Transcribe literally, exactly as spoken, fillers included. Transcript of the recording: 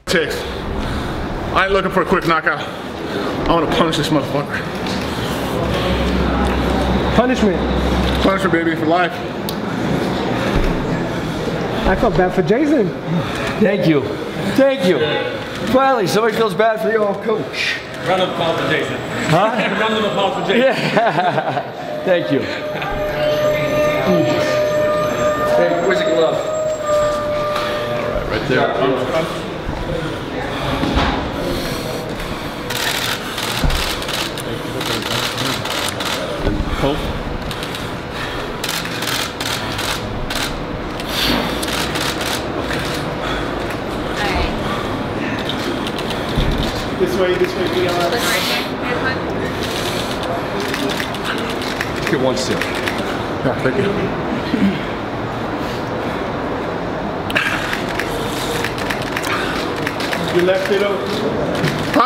takes. I ain't looking for a quick knockout. I want to punish this motherfucker. Punishment. Punishment, baby, for life. I felt bad for Jason. Thank you. Thank you. Finally, somebody feels bad for your coach. Round of applause for Jason. Huh? Round of applause for Jason. Yeah. Thank you. Hey, where's the glove? All right, right there. Yeah. Hold. This way, this way, be on. Get one still. Yeah, thank you. You left it open. Huh?